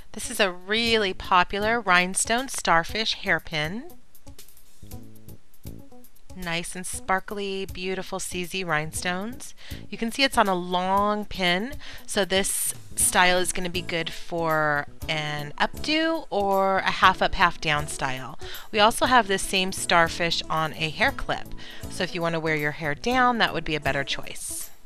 This is a really popular Rhinestone Starfish hairpin. Nice and sparkly, beautiful CZ rhinestones. You can see it's on a long pin, so this style is going to be good for an updo or a half up, half down style. We also have this same starfish on a hair clip, so if you want to wear your hair down, that would be a better choice.